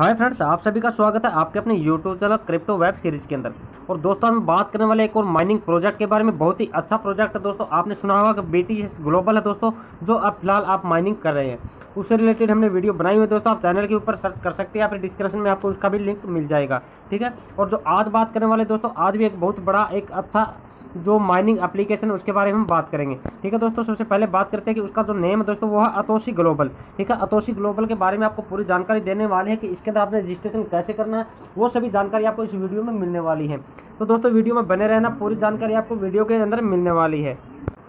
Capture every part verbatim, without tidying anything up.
Hi friends, आप सभी का स्वागत है आपके अपने YouTube channel crypto web series के अंदर। और दोस्तों हम बात करने वाले एक और माइनिंग प्रोजेक्ट के बारे में। बहुत ही अच्छा प्रोजेक्ट है दोस्तों। आपने सुना होगा कि बीटीएस ग्लोबल है दोस्तों, जो अब फिलहाल आप माइनिंग कर रहे हैं, उससे रिलेटेड हमने वीडियो बनाई हुई है दोस्तों। आप चैनल के ऊपर सर्च कर सकते हैं या फिर डिस्क्रिप्शन में आपको उसका भी लिंक मिल जाएगा, ठीक है। और जो आज बात करने वाले दोस्तों, आज भी एक बहुत बड़ा एक अच्छा जो माइनिंग एप्लीकेशन है उसके बारे में हम बात करेंगे, ठीक है दोस्तों। सबसे पहले बात करते हैं कि उसका जो नेम है दोस्तों वो है अतोशी ग्लोबल, ठीक है। अतोशी ग्लोबल के बारे में आपको पूरी जानकारी देने वाले हैं कि इसके अंदर आपने रजिस्ट्रेशन कैसे करना है, वो सभी जानकारी आपको इस वीडियो में मिलने वाली है। तो दोस्तों वीडियो में बने रहना, पूरी जानकारी आपको वीडियो के अंदर मिलने वाली है।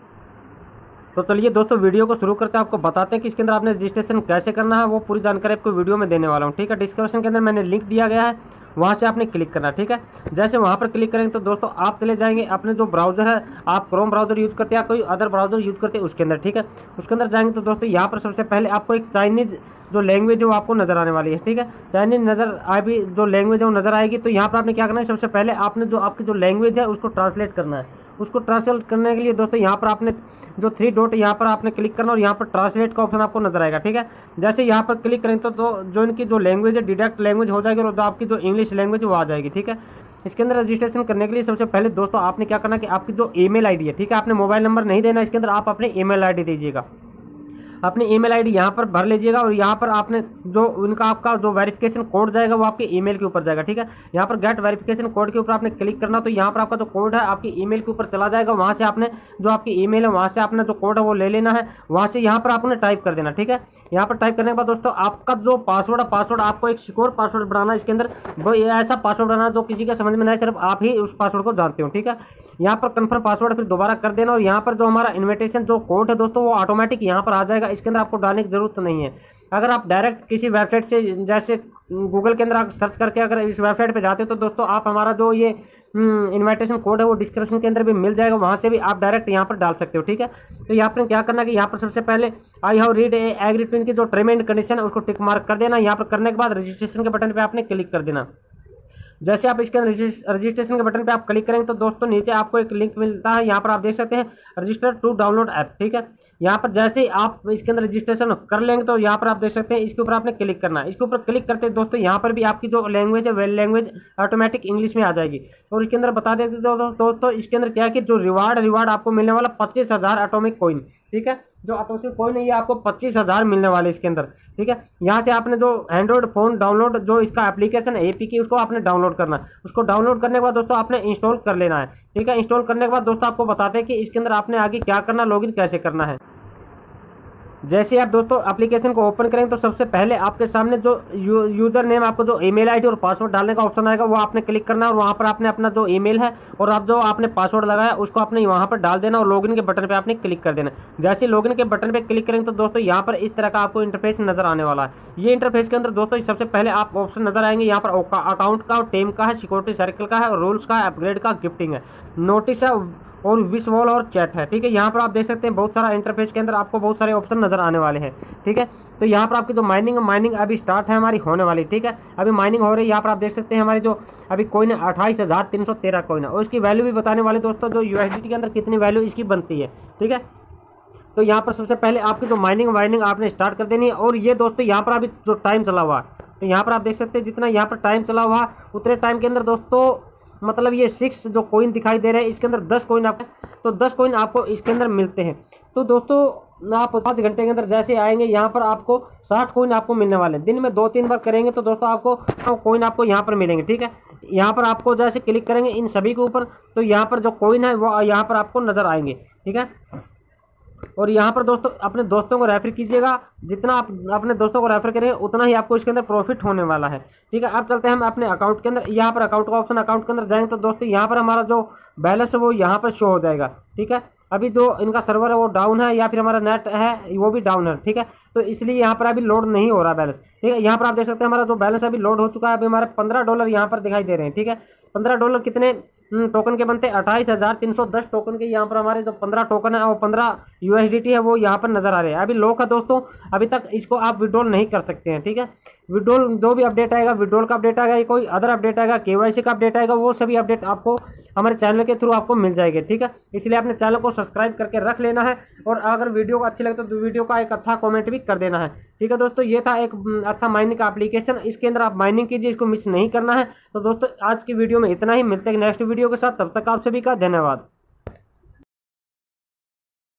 तो चलिए दोस्तों वीडियो को शुरू करते हैं, आपको बताते हैं कि इसके अंदर आपने रजिस्ट्रेशन कैसे करना है, वो पूरी जानकारी आपको वीडियो में देने वाला हूँ, ठीक है। डिस्क्रिप्शन के अंदर मैंने लिंक दिया गया है, वहाँ से आपने क्लिक करना, ठीक है। जैसे वहाँ पर क्लिक करेंगे तो दोस्तों आप चले जाएंगे अपने जो ब्राउजर है, आप क्रोम ब्राउजर यूज़ करते हैं या कोई अदर ब्राउजर यूज़ करते हैं उसके अंदर, ठीक है। उसके अंदर जाएंगे तो दोस्तों यहाँ पर सबसे पहले आपको एक चाइनीज़ जो लैंग्वेज है वो आपको नजर आने वाली है, ठीक है। चाइनीज नजर आ भी जो लैंग्वेज है वो नजर आएगी। तो यहाँ पर आपने क्या करना है, सबसे पहले आपने जो आपकी जो लैंग्वेज है उसको ट्रांसलेट करना है। उसको ट्रांसलेट करने के लिए दोस्तों यहाँ पर आपने जो थ्री डॉट यहाँ पर आपने क्लिक करना और यहाँ पर ट्रांसलेट का ऑप्शन आपको नजर आएगा, ठीक है। जैसे यहाँ पर क्लिक करें तो, तो जो इनकी जो लैंग्वेज है डिडक्ट लैंग्वेज हो जाएगी और जो आपकी जो इंग्लिश लैंग्वेज वो आ जाएगी, ठीक है। इसके अंदर रजिस्ट्रेशन करने के लिए सबसे पहले दोस्तों आपने क्या करना कि आपकी जो ईमेल आईडी है, ठीक है, आपने मोबाइल नंबर नहीं देना इसके अंदर, आप अपने ईमेल आईडी दीजिएगा। अपनी ईमेल आईडी यहाँ पर भर लीजिएगा और यहाँ पर आपने जो उनका आपका जो वेरिफिकेशन कोड जाएगा वो आपके ईमेल के ऊपर जाएगा, ठीक है। यहाँ पर गेट वेरिफिकेशन कोड के ऊपर आपने क्लिक करना, तो यहाँ पर आपका जो कोड है आपकी ईमेल के ऊपर चला जाएगा। वहाँ से आपने जो आपकी ईमेल है वहाँ से आपने जो कोड है वो ले लेना है, वहाँ से यहाँ पर आपने टाइप कर देना, ठीक है। यहाँ पर टाइप करने के बाद दोस्तों आपका जो पासवर्ड है, पासवर्ड आपको एक सिक्योर पासवर्ड बनाना है इसके अंदर। वो ऐसा पासवर्ड बनाना जो किसी का समझ में नहीं, सिर्फ आप ही उस पासवर्ड को जानते हो, ठीक है। यहाँ पर कंफर्म पासवर्ड फिर दोबारा कर देना और यहाँ पर जो हमारा इन्विटेशन जो कोड है दोस्तों वो ऑटोमेटिक यहाँ पर आ जाएगा। इसके अंदर आपको डालने की जरूरत नहीं है। अगर आप डायरेक्ट किसी वेबसाइट से जैसे गूगल के अंदर आप सर्च करके अगर इस वेबसाइट पे जाते तो दोस्तों आप हमारा जो ये इनविटेशन कोड है वो डिस्क्रिप्शन के अंदर भी मिल जाएगा, वहाँ से भी आप डायरेक्ट यहाँ पर डाल सकते हो, ठीक है। तो यहाँ पर क्या करना है कि यहाँ पर सबसे पहले I have read agree to इनकी जो टर्म एंड कंडीशन है उसको टिक मार्क कर देना। यहाँ पर करने के बाद रजिस्ट्रेशन के बटन पर आपने क्लिक कर देना। जैसे आप इसके अंदर रजिस्ट्रेशन के बटन पे आप क्लिक करेंगे तो दोस्तों नीचे आपको एक लिंक मिलता है, यहाँ पर आप देख सकते हैं रजिस्टर टू डाउनलोड ऐप, ठीक है। यहाँ पर जैसे ही आप इसके अंदर रजिस्ट्रेशन कर लेंगे तो यहाँ पर आप देख सकते हैं इसके ऊपर आपने क्लिक करना है। इसके ऊपर क्लिक करते हैं दोस्तों यहाँ पर भी आपकी जो लैंग्वेज है वेल लैंग्वेज ऑटोमेटिक इंग्लिश में आ जाएगी। और इसके अंदर बता देते दोस्तों तो इसके अंदर क्या है कि जो रिवार्ड रिवार्ड आपको मिलने वाला पच्चीस हज़ार एटॉमिक कॉइन, ठीक है। जो अतोशी कॉइन है ये आपको पच्चीस हज़ार मिलने वाले इसके अंदर, ठीक है। यहाँ से आपने जो एंड्रॉइड फोन डाउनलोड जो इसका एप्लीकेशन है एपी की उसको आपने डाउनलोड करना है। उसको डाउनलोड करने के बाद दोस्तों आपने इंस्टॉल कर लेना है, ठीक है। इंस्टॉल करने के बाद दोस्तों आपको बताते हैं कि इसके अंदर आपने आगे क्या करना, लॉगिन कैसे करना है। जैसे आप दोस्तों एप्लीकेशन को ओपन करेंगे तो सबसे पहले आपके सामने जो यू, यूजर नेम आपको जो ईमेल आईडी और पासवर्ड डालने का ऑप्शन आएगा वो आपने क्लिक करना है और वहाँ पर आपने अपना जो ईमेल है और आप जो आपने पासवर्ड लगाया उसको आपने वहाँ पर डाल देना और लॉगिन के बटन पे आपने क्लिक कर देना। जैसे लॉगिन के बटन पे क्लिक करेंगे तो दोस्तों यहाँ पर इस तरह का आपको इंटरफेस नजर आने वाला है। ये इंटरफेस के अंदर दोस्तों सबसे पहले आप ऑप्शन नजर आएंगे, यहाँ पर अकाउंट का, टेम का है, सिक्योरिटी सर्कल का है, और रूल्स का, अपग्रेड का, गिफ्टिंग है, नोटिस है और विश वॉल और चैट है, ठीक है। यहाँ पर आप देख सकते हैं बहुत सारा इंटरफेस के अंदर आपको बहुत सारे ऑप्शन नजर आने वाले हैं, ठीक है। तो यहाँ पर आपकी जो माइनिंग माइनिंग अभी स्टार्ट है हमारी होने वाली, ठीक है। अभी माइनिंग हो रही है। यहाँ पर आप देख सकते हैं हमारी जो अभी कॉइन है अट्ठाईस हज़ार तीन सौ तेरह कॉइन है और इसकी वैल्यू भी बताने वाले दोस्तों जो यूएसडीटी के अंदर कितनी वैल्यू इसकी बनती है, ठीक है। तो यहाँ पर सबसे पहले आपकी जो माइनिंग वाइनिंग आपने स्टार्ट कर देनी है। और ये दोस्तों यहाँ पर अभी जो टाइम चला हुआ है तो यहाँ पर आप देख सकते हैं जितना यहाँ पर टाइम चला हुआ उतने टाइम के अंदर दोस्तों मतलब ये सिक्स जो कॉइन दिखाई दे रहे हैं इसके अंदर दस कॉइन आपको तो दस कॉइन आपको इसके अंदर मिलते हैं। तो दोस्तों आप पाँच घंटे के अंदर जैसे आएंगे यहाँ पर आपको साठ कॉइन आपको मिलने वाले हैं। दिन में दो तीन बार करेंगे तो दोस्तों आपको कॉइन आपको यहाँ पर मिलेंगे, ठीक है। यहाँ पर आपको जैसे क्लिक करेंगे इन सभी के ऊपर तो यहाँ पर जो कॉइन है वो यहाँ पर आपको नज़र आएंगे, ठीक है। और यहाँ पर दोस्तों अपने दोस्तों को रेफर कीजिएगा, जितना आप अपने दोस्तों को रेफर करेंगे उतना ही आपको इसके अंदर प्रॉफिट होने वाला है, ठीक है। अब चलते हैं हम अपने अकाउंट के अंदर। यहाँ पर अकाउंट का ऑप्शन, अकाउंट के अंदर जाएंगे तो दोस्तों यहाँ पर हमारा जो बैलेंस है वो यहाँ पर शो हो जाएगा, ठीक है। अभी जो इनका सर्वर है वो डाउन है या फिर हमारा नेट है वो भी डाउन है, ठीक है। तो इसलिए यहाँ पर अभी लोड नहीं हो रहा बैलेंस, ठीक है। यहाँ पर आप देख सकते हैं हमारा जो बैलेंस अभी लोड हो चुका है। अभी हमारे पंद्रह डॉलर यहाँ पर दिखाई दे रहे हैं, ठीक है। पंद्रह डॉलर कितने टोकन के बनते हैं, अट्ठाईस हज़ार तीन सौ दस टोकन के। यहाँ पर हमारे जो पंद्रह टोकन है और पंद्रह यूएसडीटी है वो यहाँ पर नजर आ रहे हैं। अभी लो का दोस्तों अभी तक इसको आप विड्रॉल नहीं कर सकते हैं, ठीक है। विड्रॉल जो भी अपडेट आएगा, विड्रॉल का अपडेट आएगा, कोई अदर अपडेट आएगा, केवाईसी का अपडेट आएगा, वो सभी अपडेट आपको हमारे चैनल के थ्रू आपको मिल जाएगी। ठीक है, इसलिए अपने चैनल को सब्सक्राइब करके रख लेना है और अगर वीडियो को अच्छी लगे तो वीडियो का एक अच्छा कॉमेंट भी कर देना है। ठीक है दोस्तों, ये था एक अच्छा माइनिंग का एप्लीकेशन, इसके अंदर आप माइनिंग कीजिए, इसको मिस नहीं करना है। तो दोस्तों आज की वीडियो में इतना ही, मिलते हैं नेक्स्ट वीडियो के साथ, तब तक आप सभी का धन्यवाद।